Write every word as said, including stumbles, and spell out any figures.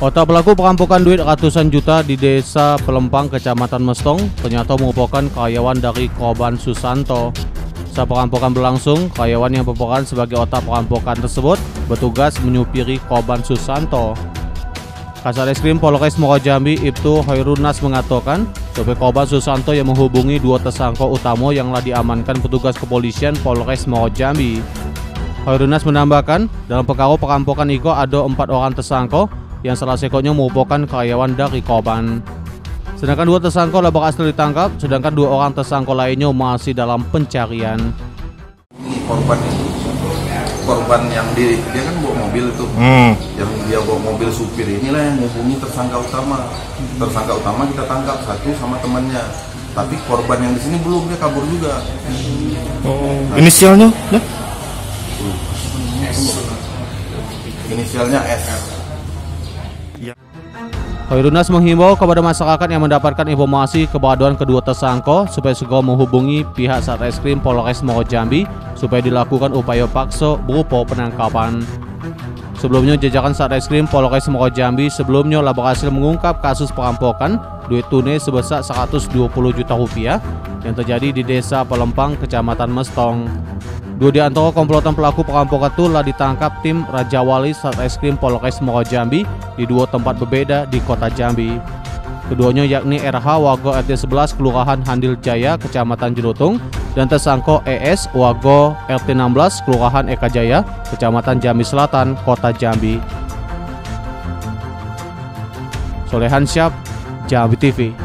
Otak pelaku perampokan duit ratusan juta di Desa Pelempang, Kecamatan Mestong ternyata merupakan karyawan dari korban Susanto. Saat perampokan berlangsung, karyawan yang berperan sebagai otak perampokan tersebut bertugas menyupiri korban Susanto. Kasateskrim Polres Muaro Jambi Ibtu Hoirunas mengatakan, sopir korban Susanto yang menghubungi dua tersangka utama yang telah diamankan petugas kepolisian Polres Muaro Jambi. Hoirunas menambahkan, dalam perkara perampokan itu ada empat orang tersangka yang salah sekonya merupakan karyawan dari korban. Sedangkan dua tersangka telah berhasil ditangkap, sedangkan dua orang tersangka lainnya masih dalam pencarian. Korban itu, korban yang di, dia kan bawa mobil itu, hmm. yang dia bawa mobil supir inilah yang menghubungi tersangka utama. Tersangka utama kita tangkap satu sama temannya, tapi korban yang di sini belum, dia kabur juga. Oh, nah, inisialnya? Ya? Inisialnya S. Hoirunas menghimbau kepada masyarakat yang mendapatkan informasi keberadaan kedua tersangka supaya segera menghubungi pihak Satreskrim Polres Muaro Jambi supaya dilakukan upaya paksa berupa penangkapan. Sebelumnya, jajaran Satreskrim Polres Muaro Jambi sebelumnya telah berhasil mengungkap kasus perampokan duit tunai sebesar seratus dua puluh juta rupiah yang terjadi di Desa Pelempang, Kecamatan Mestong. Dua di antara komplotan pelaku perampokan itu telah ditangkap tim Raja Wali Satreskrim Polres Muaro Jambi di dua tempat berbeda di kota Jambi. Keduanya yakni R H warga R T sebelas Kelurahan Handil Jaya, Kecamatan Jerutung, dan tersangka E S warga R T enam belas Kelurahan Eka Jaya, Kecamatan Jambi Selatan, Kota Jambi. Solehan Syab, Jambi T V.